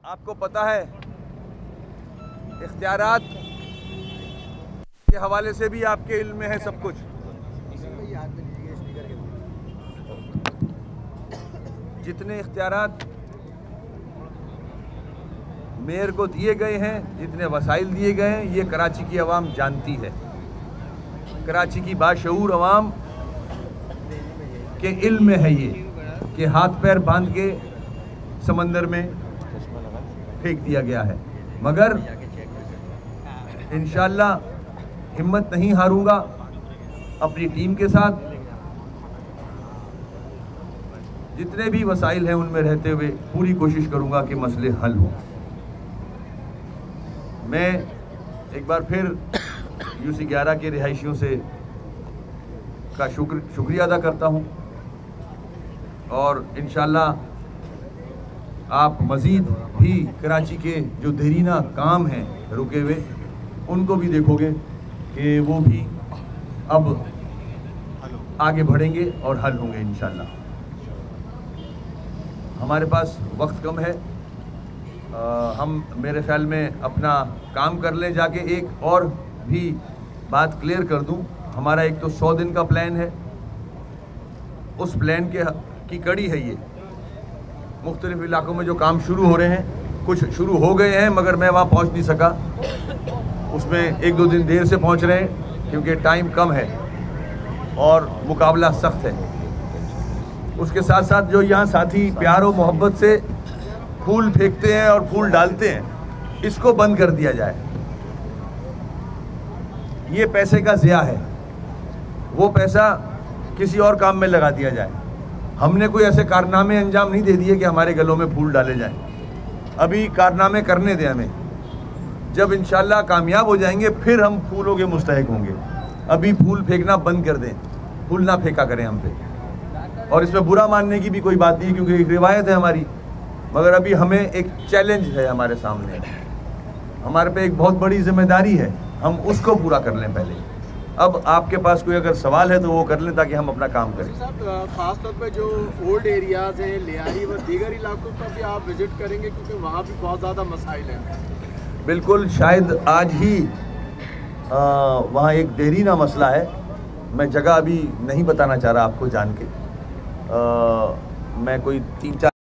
आपको पता है इख्तियारात के हवाले से भी आपके इल्म में है सब कुछ। जितने इख्तियारात मेयर को दिए गए हैं, जितने वसाइल दिए गए हैं, ये कराची की आवाम जानती है। कराची की बाशऊर आवाम के इल्म में है ये कि हाथ पैर बांध के समंदर में फेंक दिया गया है, मगर इंशाअल्लाह हिम्मत नहीं हारूंगा। अपनी टीम के साथ जितने भी वसाइल हैं उनमें रहते हुए पूरी कोशिश करूंगा कि मसले हल हों। मैं एक बार फिर यूसी 11 के रिहायशियों से का शुक्रिया अदा करता हूं और इंशाअल्लाह आप मज़ीद भी कराची के जो देरीना काम हैं रुके हुए उनको भी देखोगे कि वो भी अब आगे बढ़ेंगे और हल होंगे इंशाअल्लाह। हमारे पास वक्त कम है, हम मेरे ख्याल में अपना काम कर लें। जाके एक और भी बात क्लियर कर दूं, हमारा एक तो 100 दिन का प्लान है, उस प्लान की कड़ी है ये। मुख्तलिफ इलाकों में जो काम शुरू हो रहे हैं, कुछ शुरू हो गए हैं मगर मैं वहाँ पहुँच नहीं सका, उसमें 1-2 दिन देर से पहुँच रहे हैं क्योंकि टाइम कम है और मुकाबला सख्त है। उसके साथ साथ जो यहाँ साथी प्यार और मोहब्बत से फूल फेंकते हैं और फूल डालते हैं, इसको बंद कर दिया जाए। ये पैसे का ज़िया है, वो पैसा किसी और काम में लगा दिया जाए। हमने कोई ऐसे कारनामे अंजाम नहीं दे दिए कि हमारे गलों में फूल डाले जाएं। अभी कारनामे करने दें हमें, जब इंशाअल्लाह कामयाब हो जाएंगे फिर हम फूलों के मुस्तहिक होंगे। अभी फूल फेंकना बंद कर दें, फूल ना फेंका करें हम पे। और इसमें बुरा मानने की भी कोई बात नहीं, क्योंकि एक रिवायत है हमारी, मगर अभी हमें एक चैलेंज है हमारे सामने, हमारे पे एक बहुत बड़ी जिम्मेदारी है, हम उसको पूरा कर लें पहले। अब आपके पास कोई अगर सवाल है तो वो कर लें ताकि हम अपना काम करें। साहब, खास तौर पे जो ओल्ड एरियाज़ हैं, लियारी व दीगर इलाकों पर भी आप विजिट करेंगे क्योंकि वहाँ भी बहुत ज़्यादा मसाइल हैं। बिल्कुल, शायद आज ही वहाँ एक देरीना मसला है। मैं जगह अभी नहीं बताना चाह रहा आपको जान के, मैं कोई 3-4